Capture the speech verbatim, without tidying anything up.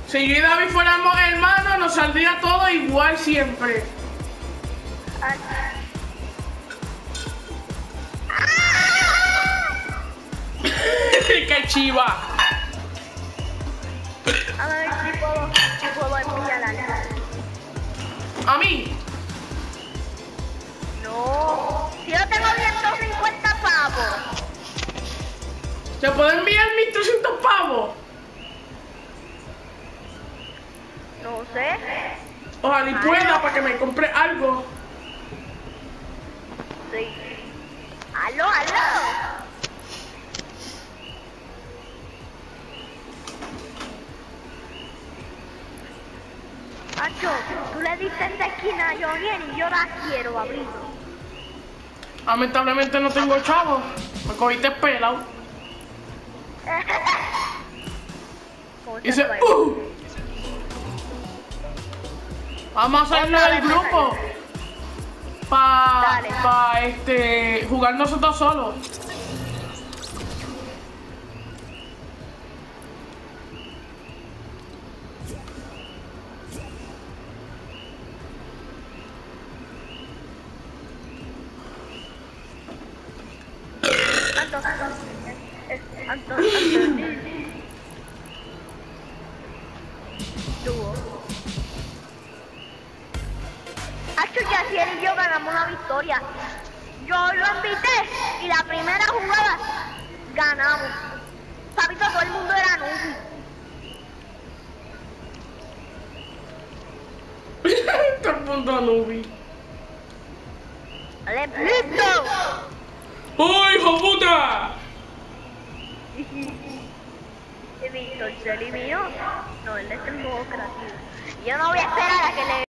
Si yo y David fuéramos hermanos, nos saldría todo igual siempre. Ay. ¡Qué chiva! A ver si puedo, si puedo enviar algo. ¿A mí? No. Si yo tengo ciento cincuenta pavos. ¿Se puede enviar mil trescientos pavos? No sé. Ojalá y pueda para que me compre algo. Sí. Aló, aló. Acho, tú le diste esta esquina a Joniel y yo la quiero abrir. Lamentablemente no tengo chavo. Me cogiste pelado. ¿Cómo Y se dice, fue? ¡uh! Vamos a hacerlo Otra del vez, grupo. Para Dale. pa, este, jugar nosotros solos. Anto, eh, Anto, Anto, Dúo. Acho, Yaciel y yo ganamos una victoria. Yo lo invité y la primera jugada ganamos. Papito, todo el mundo era Nubi. Todo el mundo a Nubi. ¡Ale, listo! ¡Uy, hijo de puta! Y Víctor se eliminó. No, él es el modo creativo. Yo no voy a esperar a que le